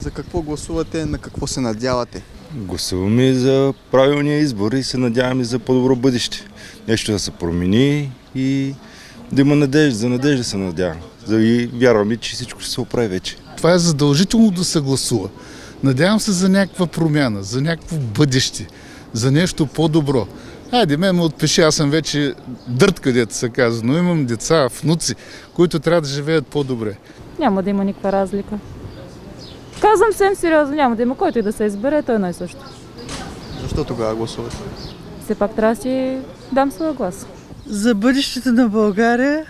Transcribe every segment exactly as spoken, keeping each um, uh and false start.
За какво гласувате, на какво се надявате? Гласуваме за правилния избор и се надяваме за по-добро бъдеще. Нещо да се промени и да има надежда. За надежда се надявам. И вярваме, че всичко ще се оправи вече. Това е задължително да се гласува. Надявам се за някаква промяна, за някакво бъдеще, за нещо по-добро. Хайде, ме ме отпиши, аз съм вече дърт, където се казва, но имам деца, внуци, които трябва да живеят по-добре. Няма да има никаква разлика. Казвам съвсем сериозно, няма да има който и да се избере, той едно и също. Защо тогава гласувате? Все пак трябва да си дам своя глас. За бъдещето на България,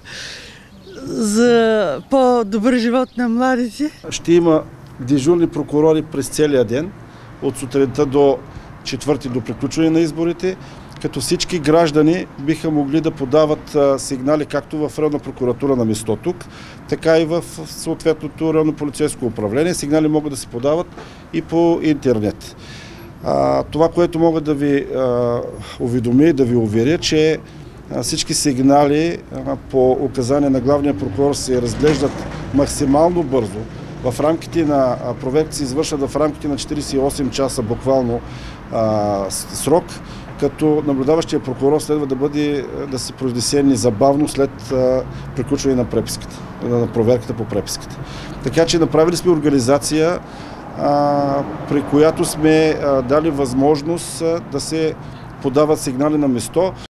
за по-добър живот на младите. Ще има дежурни прокурори през целия ден, от сутринта до четвърти до приключване на изборите, като всички граждани биха могли да подават сигнали както в районна прокуратура на място тук, така и в съответното районно полицейско управление. Сигнали могат да се подават и по интернет. А, това, което мога да ви а, уведомя и да ви уверя, че а, всички сигнали а, по указание на главния прокурор се разглеждат максимално бързо. В рамките на проверката се извършват в рамките на четиридесет и осем часа буквално а, срок, като наблюдаващия прокурор следва да бъде да се произнесе незабавно след а, приключване на преписката, на проверката по преписката. Така че направили сме организация, а, при която сме а, дали възможност а, да се подават сигнали на място.